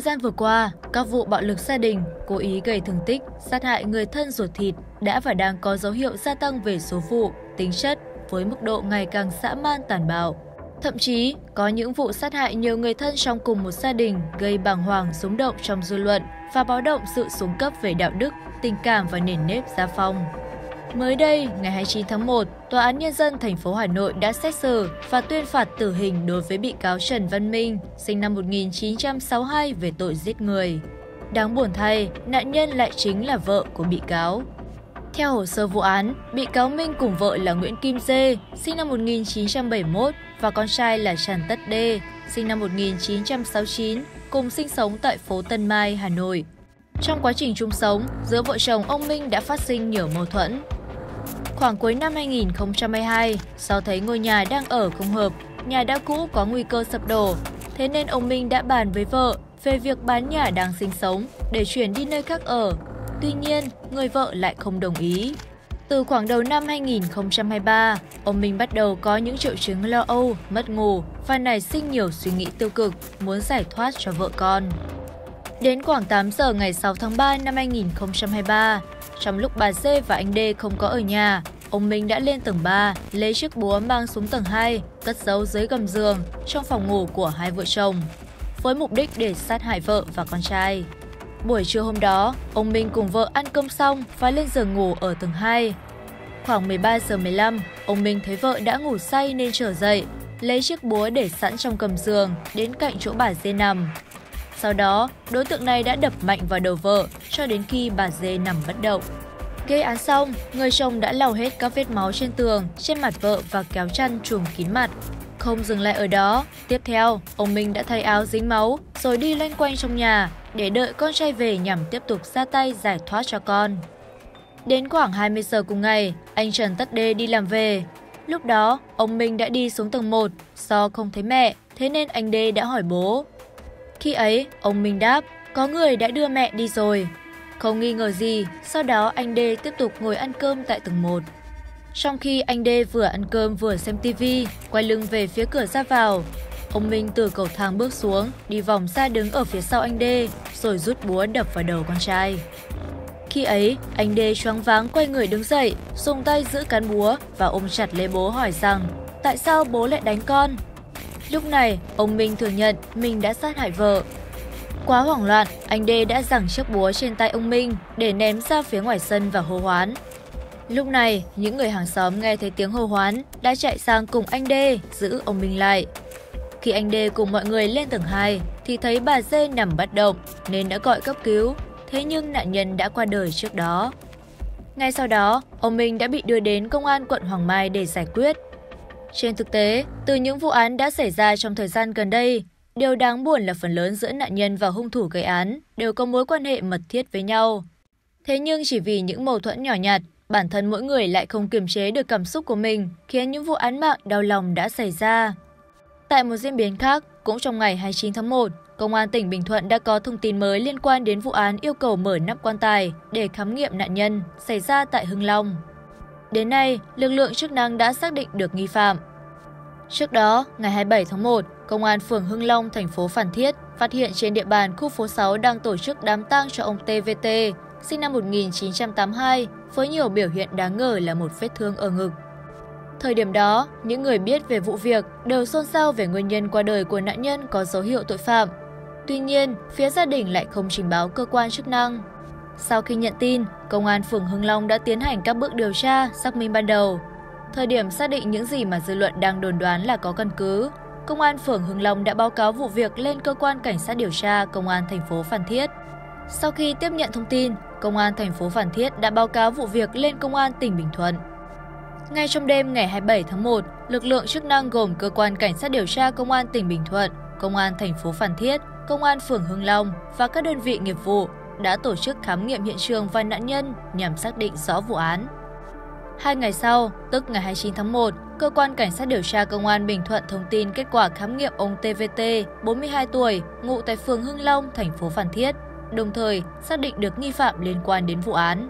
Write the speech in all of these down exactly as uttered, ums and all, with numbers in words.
Thời gian vừa qua, các vụ bạo lực gia đình, cố ý gây thương tích, sát hại người thân ruột thịt đã và đang có dấu hiệu gia tăng về số vụ, tính chất với mức độ ngày càng dã man tàn bạo. Thậm chí, có những vụ sát hại nhiều người thân trong cùng một gia đình gây bàng hoàng rúng động trong dư luận và báo động sự xuống cấp về đạo đức, tình cảm và nền nếp gia phong. Mới đây, ngày hai mươi chín tháng một, Tòa án Nhân dân thành phố Hà Nội đã xét xử và tuyên phạt tử hình đối với bị cáo Trần Văn Minh, sinh năm một nghìn chín trăm sáu mươi hai về tội giết người. Đáng buồn thay, nạn nhân lại chính là vợ của bị cáo. Theo hồ sơ vụ án, bị cáo Minh cùng vợ là Nguyễn Kim Dê, sinh năm một nghìn chín trăm bảy mươi mốt, và con trai là Trần Tất Đê, sinh năm một nghìn chín trăm sáu mươi chín, cùng sinh sống tại phố Tân Mai, Hà Nội. Trong quá trình chung sống, giữa vợ chồng ông Minh đã phát sinh nhiều mâu thuẫn. Khoảng cuối năm hai nghìn không trăm hai mươi hai, sau thấy ngôi nhà đang ở không hợp, nhà đã cũ có nguy cơ sập đổ, thế nên ông Minh đã bàn với vợ về việc bán nhà đang sinh sống để chuyển đi nơi khác ở. Tuy nhiên, người vợ lại không đồng ý. Từ khoảng đầu năm hai nghìn không trăm hai mươi ba, ông Minh bắt đầu có những triệu chứng lo âu, mất ngủ và nảy sinh nhiều suy nghĩ tiêu cực, muốn giải thoát cho vợ con. Đến khoảng tám giờ ngày sáu tháng ba năm hai nghìn không trăm hai mươi ba, trong lúc bà Dê và anh Đê không có ở nhà, ông Minh đã lên tầng ba, lấy chiếc búa mang xuống tầng hai, cất giấu dưới gầm giường trong phòng ngủ của hai vợ chồng, với mục đích để sát hại vợ và con trai. Buổi trưa hôm đó, ông Minh cùng vợ ăn cơm xong và lên giường ngủ ở tầng hai. Khoảng mười ba giờ mười lăm, ông Minh thấy vợ đã ngủ say nên trở dậy, lấy chiếc búa để sẵn trong gầm giường đến cạnh chỗ bà Dê nằm. Sau đó, đối tượng này đã đập mạnh vào đầu vợ cho đến khi bà Dê nằm bất động. Gây án xong, người chồng đã lau hết các vết máu trên tường, trên mặt vợ và kéo chăn trùm kín mặt. Không dừng lại ở đó, tiếp theo, ông Minh đã thay áo dính máu rồi đi loanh quanh trong nhà để đợi con trai về nhằm tiếp tục ra tay giải thoát cho con. Đến khoảng hai mươi giờ cùng ngày, anh Trần Tất Đê đi làm về. Lúc đó, ông Minh đã đi xuống tầng một, do không thấy mẹ, thế nên anh Đê đã hỏi bố. Khi ấy, ông Minh đáp, có người đã đưa mẹ đi rồi. Không nghi ngờ gì, sau đó anh Đê tiếp tục ngồi ăn cơm tại tầng một. Trong khi anh Đê vừa ăn cơm vừa xem tivi, quay lưng về phía cửa ra vào, ông Minh từ cầu thang bước xuống, đi vòng ra đứng ở phía sau anh Đê, rồi rút búa đập vào đầu con trai. Khi ấy, anh Đê choáng váng quay người đứng dậy, dùng tay giữ cán búa và ôm chặt lấy bố hỏi rằng, tại sao bố lại đánh con? Lúc này, ông Minh thừa nhận mình đã sát hại vợ. Quá hoảng loạn, anh Đê đã giằng chiếc búa trên tay ông Minh để ném ra phía ngoài sân và hô hoán. Lúc này, những người hàng xóm nghe thấy tiếng hô hoán đã chạy sang cùng anh Đê giữ ông Minh lại. Khi anh Đê cùng mọi người lên tầng hai thì thấy bà Dê nằm bất động nên đã gọi cấp cứu, thế nhưng nạn nhân đã qua đời trước đó. Ngay sau đó, ông Minh đã bị đưa đến công an quận Hoàng Mai để giải quyết. Trên thực tế, từ những vụ án đã xảy ra trong thời gian gần đây, điều đáng buồn là phần lớn giữa nạn nhân và hung thủ gây án đều có mối quan hệ mật thiết với nhau. Thế nhưng chỉ vì những mâu thuẫn nhỏ nhặt, bản thân mỗi người lại không kiềm chế được cảm xúc của mình, khiến những vụ án mạng đau lòng đã xảy ra. Tại một diễn biến khác, cũng trong ngày hai mươi chín tháng một, Công an tỉnh Bình Thuận đã có thông tin mới liên quan đến vụ án yêu cầu mở nắp quan tài để khám nghiệm nạn nhân xảy ra tại Hưng Long. Đến nay, lực lượng chức năng đã xác định được nghi phạm. Trước đó, ngày hai mươi bảy tháng một, Công an phường Hưng Long, thành phố Phan Thiết phát hiện trên địa bàn khu phố sáu đang tổ chức đám tang cho ông tê vê tê, sinh năm một nghìn chín trăm tám mươi hai, với nhiều biểu hiện đáng ngờ là một vết thương ở ngực. Thời điểm đó, những người biết về vụ việc đều xôn xao về nguyên nhân qua đời của nạn nhân có dấu hiệu tội phạm. Tuy nhiên, phía gia đình lại không trình báo cơ quan chức năng. Sau khi nhận tin, Công an phường Hưng Long đã tiến hành các bước điều tra, xác minh ban đầu. Thời điểm xác định những gì mà dư luận đang đồn đoán là có căn cứ, Công an phường Hưng Long đã báo cáo vụ việc lên cơ quan cảnh sát điều tra Công an thành phố Phan Thiết. Sau khi tiếp nhận thông tin, Công an thành phố Phan Thiết đã báo cáo vụ việc lên Công an tỉnh Bình Thuận. Ngay trong đêm ngày hai mươi bảy tháng một, lực lượng chức năng gồm cơ quan cảnh sát điều tra Công an tỉnh Bình Thuận, Công an thành phố Phan Thiết, Công an phường Hưng Long và các đơn vị nghiệp vụ đã tổ chức khám nghiệm hiện trường và nạn nhân nhằm xác định rõ vụ án. Hai ngày sau, tức ngày hai mươi chín tháng một, cơ quan cảnh sát điều tra Công an Bình Thuận thông tin kết quả khám nghiệm ông tê vê tê, bốn mươi hai tuổi, ngụ tại phường Hưng Long, thành phố Phan Thiết, đồng thời xác định được nghi phạm liên quan đến vụ án.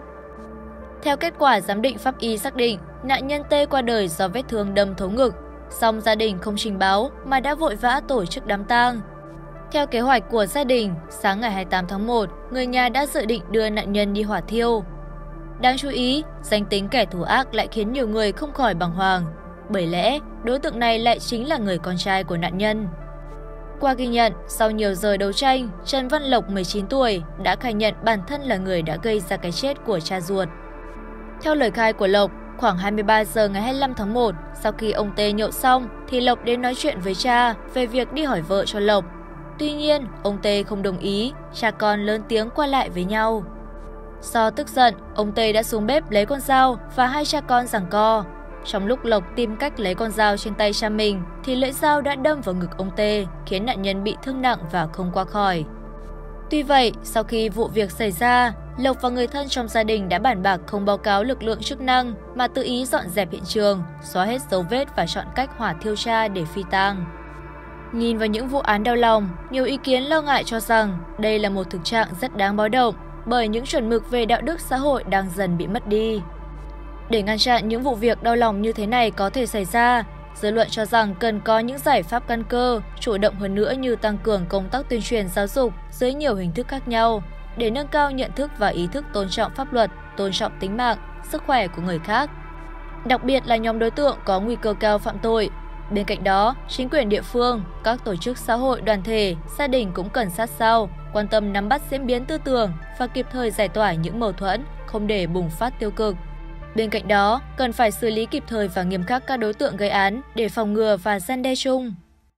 Theo kết quả giám định pháp y xác định, nạn nhân T qua đời do vết thương đâm thấu ngực, song gia đình không trình báo mà đã vội vã tổ chức đám tang. Theo kế hoạch của gia đình, sáng ngày hai mươi tám tháng một, người nhà đã dự định đưa nạn nhân đi hỏa thiêu. Đáng chú ý, danh tính kẻ thù ác lại khiến nhiều người không khỏi bàng hoàng, bởi lẽ đối tượng này lại chính là người con trai của nạn nhân. Qua ghi nhận, sau nhiều giờ đấu tranh, Trần Văn Lộc mười chín tuổi đã khai nhận bản thân là người đã gây ra cái chết của cha ruột. Theo lời khai của Lộc, khoảng hai mươi ba giờ ngày hai mươi lăm tháng một, sau khi ông Tê nhậu xong thì Lộc đến nói chuyện với cha về việc đi hỏi vợ cho Lộc. Tuy nhiên, ông Tê không đồng ý, cha con lớn tiếng qua lại với nhau. Do tức giận, ông Tê đã xuống bếp lấy con dao và hai cha con giằng co. Trong lúc Lộc tìm cách lấy con dao trên tay cha mình thì lưỡi dao đã đâm vào ngực ông Tê, khiến nạn nhân bị thương nặng và không qua khỏi. Tuy vậy, sau khi vụ việc xảy ra, Lộc và người thân trong gia đình đã bàn bạc không báo cáo lực lượng chức năng mà tự ý dọn dẹp hiện trường, xóa hết dấu vết và chọn cách hỏa thiêu cha để phi tang. Nhìn vào những vụ án đau lòng, nhiều ý kiến lo ngại cho rằng đây là một thực trạng rất đáng báo động, bởi những chuẩn mực về đạo đức xã hội đang dần bị mất đi. Để ngăn chặn những vụ việc đau lòng như thế này có thể xảy ra, dư luận cho rằng cần có những giải pháp căn cơ, chủ động hơn nữa như tăng cường công tác tuyên truyền giáo dục dưới nhiều hình thức khác nhau, để nâng cao nhận thức và ý thức tôn trọng pháp luật, tôn trọng tính mạng, sức khỏe của người khác. Đặc biệt là nhóm đối tượng có nguy cơ cao phạm tội. Bên cạnh đó, chính quyền địa phương, các tổ chức xã hội đoàn thể, gia đình cũng cần sát sao, quan tâm nắm bắt diễn biến tư tưởng và kịp thời giải tỏa những mâu thuẫn, không để bùng phát tiêu cực. Bên cạnh đó, cần phải xử lý kịp thời và nghiêm khắc các đối tượng gây án để phòng ngừa và răn đe chung.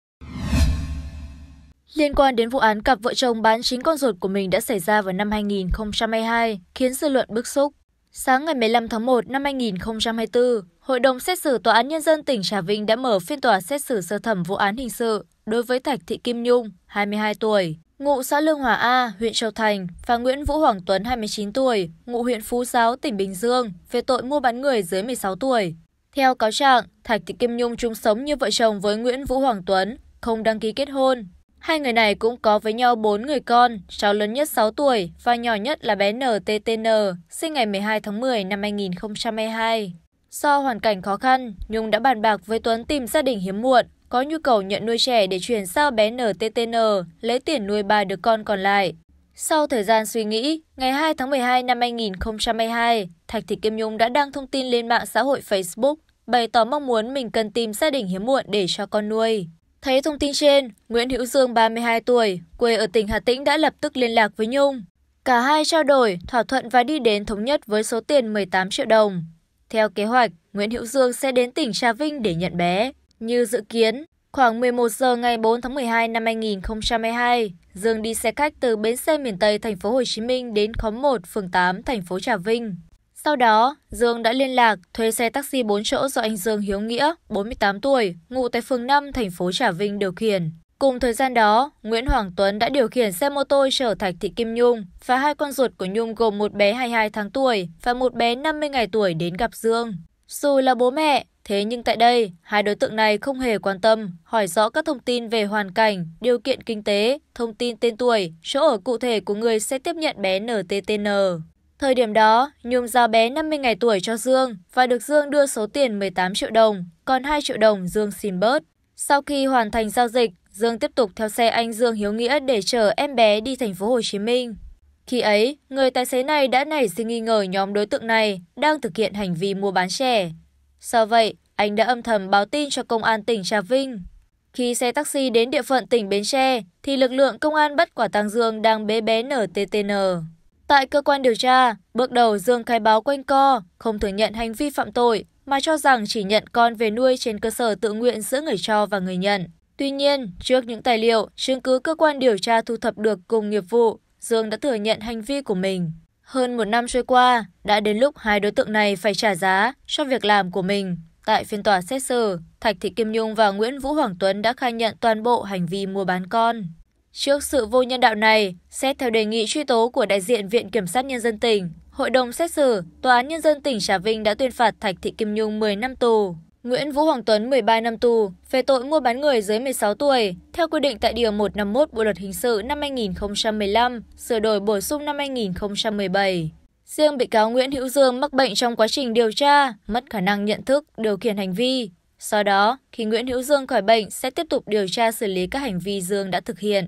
Liên quan đến vụ án cặp vợ chồng bán chính con ruột của mình đã xảy ra vào năm hai nghìn không trăm hai mươi hai, khiến dư luận bức xúc. Sáng ngày mười lăm tháng một năm hai nghìn không trăm hai mươi tư, Hội đồng xét xử Tòa án Nhân dân tỉnh Trà Vinh đã mở phiên tòa xét xử sơ thẩm vụ án hình sự đối với Thạch Thị Kim Nhung, hai mươi hai tuổi, ngụ xã Lương Hòa A, huyện Châu Thành, và Nguyễn Vũ Hoàng Tuấn, hai mươi chín tuổi, ngụ huyện Phú Giáo, tỉnh Bình Dương, về tội mua bán người dưới mười sáu tuổi. Theo cáo trạng, Thạch Thị Kim Nhung chung sống như vợ chồng với Nguyễn Vũ Hoàng Tuấn, không đăng ký kết hôn. Hai người này cũng có với nhau bốn người con, cháu lớn nhất sáu tuổi và nhỏ nhất là bé en tê tê en, sinh ngày mười hai tháng mười năm hai nghìn không trăm hai mươi hai. Do hoàn cảnh khó khăn, Nhung đã bàn bạc với Tuấn tìm gia đình hiếm muộn, có nhu cầu nhận nuôi trẻ để chuyển giao bé en tê tê en, lấy tiền nuôi ba đứa con còn lại. Sau thời gian suy nghĩ, ngày hai tháng mười hai năm hai nghìn không trăm hai mươi hai, Thạch Thị Kim Nhung đã đăng thông tin lên mạng xã hội Facebook, bày tỏ mong muốn mình cần tìm gia đình hiếm muộn để cho con nuôi. Thấy thông tin trên, Nguyễn Hữu Dương, ba mươi hai tuổi, quê ở tỉnh Hà Tĩnh đã lập tức liên lạc với Nhung. Cả hai trao đổi, thỏa thuận và đi đến thống nhất với số tiền mười tám triệu đồng. Theo kế hoạch, Nguyễn Hữu Dương sẽ đến tỉnh Trà Vinh để nhận bé. Như dự kiến, khoảng mười một giờ ngày bốn tháng mười hai năm hai nghìn không trăm hai mươi hai, Dương đi xe khách từ bến xe miền Tây thành phố Hồ Chí Minh đến khóm một, phường tám, thành phố Trà Vinh. Sau đó, Dương đã liên lạc thuê xe taxi bốn chỗ do anh Dương Hiếu Nghĩa, bốn mươi tám tuổi, ngụ tại phường năm, thành phố Trà Vinh điều khiển. Cùng thời gian đó, Nguyễn Hoàng Tuấn đã điều khiển xe mô tô chở Thạch Thị Kim Nhung và hai con ruột của Nhung gồm một bé hai mươi hai tháng tuổi và một bé năm mươi ngày tuổi đến gặp Dương. Dù là bố mẹ, thế nhưng tại đây, hai đối tượng này không hề quan tâm, hỏi rõ các thông tin về hoàn cảnh, điều kiện kinh tế, thông tin tên tuổi, chỗ ở cụ thể của người sẽ tiếp nhận bé en tê tê en. Thời điểm đó, Nhung giao bé năm mươi ngày tuổi cho Dương và được Dương đưa số tiền mười tám triệu đồng, còn hai triệu đồng Dương xin bớt. Sau khi hoàn thành giao dịch, Dương tiếp tục theo xe anh Dương Hiếu Nghĩa để chở em bé đi thành phố Hồ Chí Minh. Khi ấy, người tài xế này đã nảy sinh nghi ngờ nhóm đối tượng này đang thực hiện hành vi mua bán trẻ. Sau vậy, anh đã âm thầm báo tin cho công an tỉnh Trà Vinh. Khi xe taxi đến địa phận tỉnh Bến Tre, thì lực lượng công an bắt quả tang Dương đang bế bé en tê tê en. Tại cơ quan điều tra, bước đầu Dương khai báo quanh co, không thừa nhận hành vi phạm tội, mà cho rằng chỉ nhận con về nuôi trên cơ sở tự nguyện giữa người cho và người nhận. Tuy nhiên, trước những tài liệu, chứng cứ cơ quan điều tra thu thập được cùng nghiệp vụ, Dương đã thừa nhận hành vi của mình. Hơn một năm trôi qua, đã đến lúc hai đối tượng này phải trả giá cho việc làm của mình. Tại phiên tòa xét xử, Thạch Thị Kim Nhung và Nguyễn Vũ Hoàng Tuấn đã khai nhận toàn bộ hành vi mua bán con. Trước sự vô nhân đạo này, xét theo đề nghị truy tố của đại diện Viện Kiểm sát Nhân dân tỉnh, Hội đồng xét xử, Tòa án Nhân dân tỉnh Trà Vinh đã tuyên phạt Thạch Thị Kim Nhung mười năm tù, Nguyễn Vũ Hoàng Tuấn mười ba năm tù về tội mua bán người dưới mười sáu tuổi, theo quy định tại Điều một trăm năm mươi mốt Bộ Luật Hình sự năm hai nghìn không trăm mười lăm, sửa đổi bổ sung năm hai nghìn không trăm mười bảy. Riêng bị cáo Nguyễn Hữu Dương mắc bệnh trong quá trình điều tra, mất khả năng nhận thức, điều khiển hành vi. Sau đó, khi Nguyễn Hữu Dương khỏi bệnh sẽ tiếp tục điều tra xử lý các hành vi Dương đã thực hiện.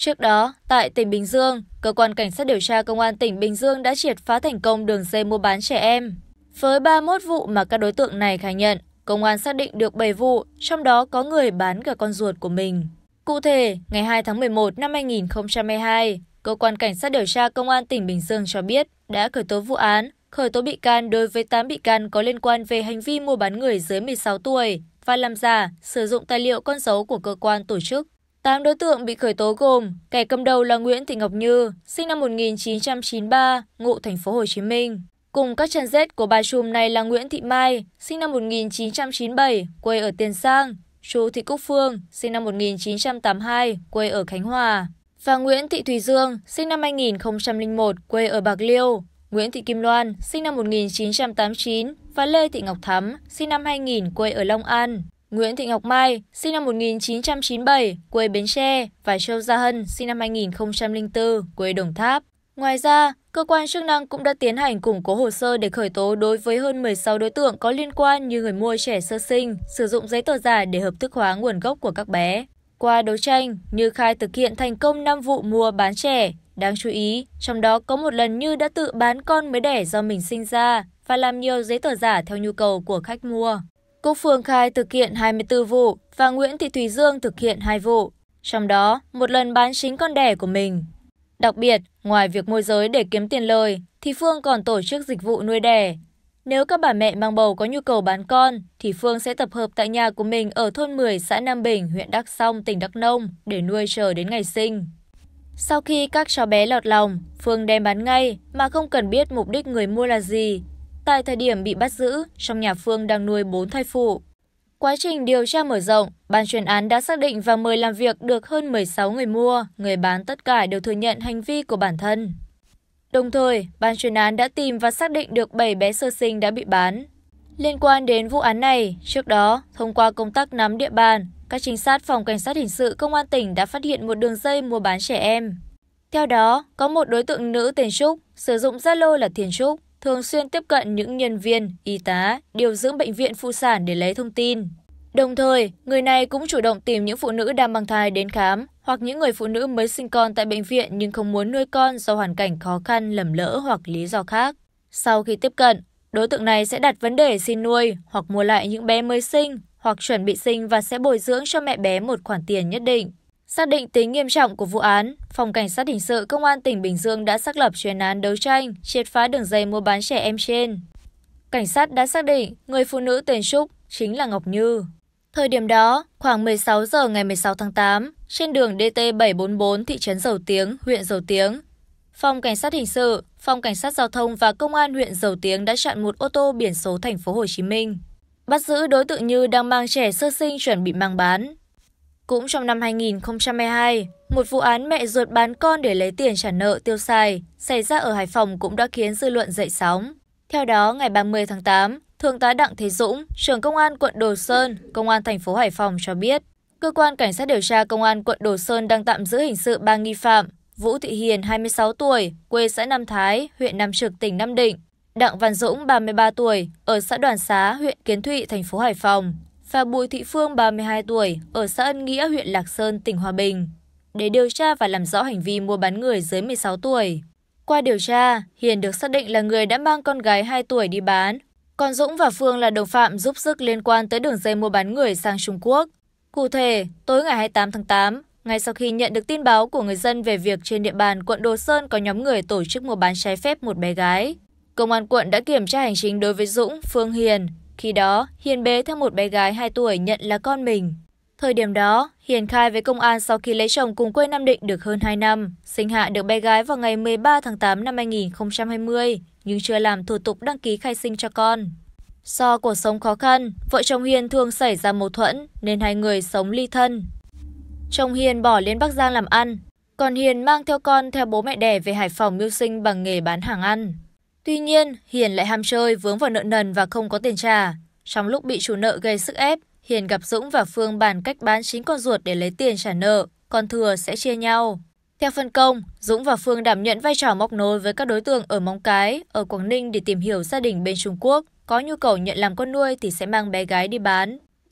Trước đó, tại tỉnh Bình Dương, Cơ quan Cảnh sát điều tra Công an tỉnh Bình Dương đã triệt phá thành công đường dây mua bán trẻ em. Với ba mươi mốt vụ mà các đối tượng này khai nhận, công an xác định được bảy vụ, trong đó có người bán cả con ruột của mình. Cụ thể, ngày hai tháng mười một năm hai nghìn không trăm hai mươi hai, Cơ quan Cảnh sát điều tra Công an tỉnh Bình Dương cho biết đã khởi tố vụ án, khởi tố bị can đối với tám bị can có liên quan về hành vi mua bán người dưới mười sáu tuổi và làm giả, sử dụng tài liệu con dấu của cơ quan tổ chức. tám đối tượng bị khởi tố gồm kẻ cầm đầu là Nguyễn Thị Ngọc Như, sinh năm một nghìn chín trăm chín mươi ba, ngụ thành phố Hồ Chí Minh. Cùng các chân rết của bà trùm này là Nguyễn Thị Mai, sinh năm một nghìn chín trăm chín mươi bảy, quê ở Tiền Giang, Chu Thị Cúc Phương, sinh năm một nghìn chín trăm tám mươi hai, quê ở Khánh Hòa, và Nguyễn Thị Thùy Dương, sinh năm hai nghìn không trăm lẻ một, quê ở Bạc Liêu, Nguyễn Thị Kim Loan, sinh năm một nghìn chín trăm tám mươi chín, và Lê Thị Ngọc Thắm, sinh năm hai nghìn, quê ở Long An, Nguyễn Thị Ngọc Mai, sinh năm một nghìn chín trăm chín mươi bảy, quê Bến Tre, và Châu Gia Hân, sinh năm hai nghìn không trăm lẻ bốn, quê Đồng Tháp. Ngoài ra, cơ quan chức năng cũng đã tiến hành củng cố hồ sơ để khởi tố đối với hơn mười sáu đối tượng có liên quan như người mua trẻ sơ sinh, sử dụng giấy tờ giả để hợp thức hóa nguồn gốc của các bé. Qua đấu tranh, Như khai thực hiện thành công năm vụ mua bán trẻ. Đáng chú ý, trong đó có một lần Như đã tự bán con mới đẻ do mình sinh ra và làm nhiều giấy tờ giả theo nhu cầu của khách mua. Cúc Phương khai thực hiện hai mươi tư vụ và Nguyễn Thị Thùy Dương thực hiện hai vụ, trong đó một lần bán chính con đẻ của mình. Đặc biệt, ngoài việc môi giới để kiếm tiền lời, thì Phương còn tổ chức dịch vụ nuôi đẻ. Nếu các bà mẹ mang bầu có nhu cầu bán con, thì Phương sẽ tập hợp tại nhà của mình ở thôn mười xã Nam Bình, huyện Đắk Song, tỉnh Đắk Nông để nuôi chờ đến ngày sinh. Sau khi các cháu bé lọt lòng, Phương đem bán ngay mà không cần biết mục đích người mua là gì. Tại thời điểm bị bắt giữ, trong nhà Phương đang nuôi bốn thai phụ. Quá trình điều tra mở rộng, ban chuyên án đã xác định và mời làm việc được hơn mười sáu người mua, người bán tất cả đều thừa nhận hành vi của bản thân. Đồng thời, ban chuyên án đã tìm và xác định được bảy bé sơ sinh đã bị bán. Liên quan đến vụ án này, trước đó, thông qua công tác nắm địa bàn, các trinh sát Phòng Cảnh sát Hình sự Công an tỉnh đã phát hiện một đường dây mua bán trẻ em. Theo đó, có một đối tượng nữ tên Trúc, sử dụng Zalo là Thiền Trúc, thường xuyên tiếp cận những nhân viên, y tá, điều dưỡng bệnh viện phụ sản để lấy thông tin. Đồng thời, người này cũng chủ động tìm những phụ nữ đang mang thai đến khám hoặc những người phụ nữ mới sinh con tại bệnh viện nhưng không muốn nuôi con do hoàn cảnh khó khăn, lầm lỡ hoặc lý do khác. Sau khi tiếp cận, đối tượng này sẽ đặt vấn đề xin nuôi hoặc mua lại những bé mới sinh hoặc chuẩn bị sinh và sẽ bồi dưỡng cho mẹ bé một khoản tiền nhất định. Xác định tính nghiêm trọng của vụ án, Phòng Cảnh sát Hình sự Công an tỉnh Bình Dương đã xác lập chuyên án đấu tranh, triệt phá đường dây mua bán trẻ em trên. Cảnh sát đã xác định người phụ nữ tên Trúc chính là Ngọc Như. Thời điểm đó, khoảng mười sáu giờ ngày mười sáu tháng tám, trên đường D T bảy bốn bốn thị trấn Dầu Tiếng, huyện Dầu Tiếng, Phòng Cảnh sát Hình sự, Phòng Cảnh sát Giao thông và Công an huyện Dầu Tiếng đã chặn một ô tô biển số thành phố Hồ Chí Minh, bắt giữ đối tượng Như đang mang trẻ sơ sinh chuẩn bị mang bán. Cũng trong năm hai nghìn không trăm hai mươi hai, một vụ án mẹ ruột bán con để lấy tiền trả nợ tiêu xài xảy ra ở Hải Phòng cũng đã khiến dư luận dậy sóng. Theo đó, ngày ba mươi tháng tám, Thượng tá Đặng Thế Dũng, trưởng Công an quận Đồ Sơn, Công an thành phố Hải Phòng cho biết, cơ quan cảnh sát điều tra Công an quận Đồ Sơn đang tạm giữ hình sự ba nghi phạm: Vũ Thị Hiền, hai mươi sáu tuổi, quê xã Nam Thái, huyện Nam Trực, tỉnh Nam Định; Đặng Văn Dũng, ba mươi ba tuổi, ở xã Đoàn Xá, huyện Kiến Thụy, thành phố Hải Phòng; và Bùi Thị Phương, ba mươi hai tuổi, ở xã Ân Nghĩa, huyện Lạc Sơn, tỉnh Hòa Bình, để điều tra và làm rõ hành vi mua bán người dưới mười sáu tuổi. Qua điều tra, Hiền được xác định là người đã mang con gái hai tuổi đi bán, còn Dũng và Phương là đồng phạm giúp sức liên quan tới đường dây mua bán người sang Trung Quốc. Cụ thể, tối ngày hai mươi tám tháng tám, ngay sau khi nhận được tin báo của người dân về việc trên địa bàn quận Đồ Sơn có nhóm người tổ chức mua bán trái phép một bé gái, Công an quận đã kiểm tra hành chính đối với Dũng, Phương, Hiền. Khi đó, Hiền bế theo một bé gái hai tuổi nhận là con mình. Thời điểm đó, Hiền khai với công an sau khi lấy chồng cùng quê Nam Định được hơn hai năm, sinh hạ được bé gái vào ngày mười ba tháng tám năm hai nghìn không trăm hai mươi, nhưng chưa làm thủ tục đăng ký khai sinh cho con. Do cuộc sống khó khăn, vợ chồng Hiền thường xảy ra mâu thuẫn nên hai người sống ly thân. Chồng Hiền bỏ lên Bắc Giang làm ăn, còn Hiền mang theo con theo bố mẹ đẻ về Hải Phòng mưu sinh bằng nghề bán hàng ăn. Tuy nhiên, Hiền lại ham chơi, vướng vào nợ nần và không có tiền trả. Trong lúc bị chủ nợ gây sức ép, Hiền gặp Dũng và Phương bàn cách bán chính con ruột để lấy tiền trả nợ, còn thừa sẽ chia nhau. Theo phân công, Dũng và Phương đảm nhận vai trò móc nối với các đối tượng ở Móng Cái, ở Quảng Ninh để tìm hiểu gia đình bên Trung Quốc có nhu cầu nhận làm con nuôi thì sẽ mang bé gái đi bán.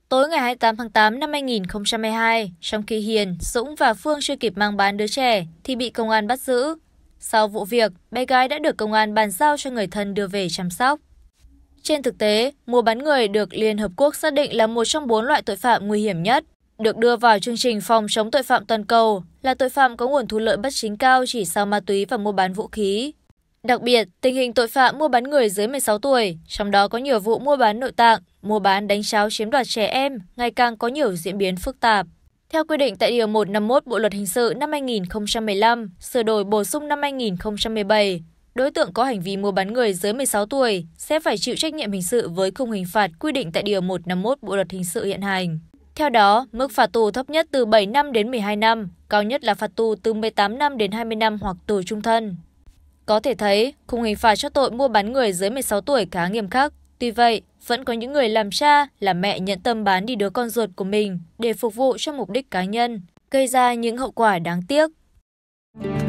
Tối ngày hai mươi tám tháng tám năm hai nghìn không trăm hai mươi hai, trong khi Hiền, Dũng và Phương chưa kịp mang bán đứa trẻ thì bị công an bắt giữ. Sau vụ việc, bé gái đã được công an bàn giao cho người thân đưa về chăm sóc. Trên thực tế, mua bán người được Liên Hợp Quốc xác định là một trong bốn loại tội phạm nguy hiểm nhất, được đưa vào chương trình phòng chống tội phạm toàn cầu, là tội phạm có nguồn thu lợi bất chính cao chỉ sau ma túy và mua bán vũ khí. Đặc biệt, tình hình tội phạm mua bán người dưới mười sáu tuổi, trong đó có nhiều vụ mua bán nội tạng, mua bán đánh tráo chiếm đoạt trẻ em, ngày càng có nhiều diễn biến phức tạp. Theo quy định tại Điều một trăm năm mươi mốt Bộ Luật Hình sự năm hai nghìn không trăm mười lăm, sửa đổi bổ sung năm hai nghìn không trăm mười bảy, đối tượng có hành vi mua bán người dưới mười sáu tuổi sẽ phải chịu trách nhiệm hình sự với khung hình phạt quy định tại Điều một trăm năm mươi mốt Bộ Luật Hình sự hiện hành. Theo đó, mức phạt tù thấp nhất từ bảy năm đến mười hai năm, cao nhất là phạt tù từ mười tám năm đến hai mươi năm hoặc tù trung thân. Có thể thấy, khung hình phạt cho tội mua bán người dưới mười sáu tuổi khá nghiêm khắc. Tuy vậy, vẫn có những người làm cha, làm mẹ nhẫn tâm bán đi đứa con ruột của mình để phục vụ cho mục đích cá nhân, gây ra những hậu quả đáng tiếc.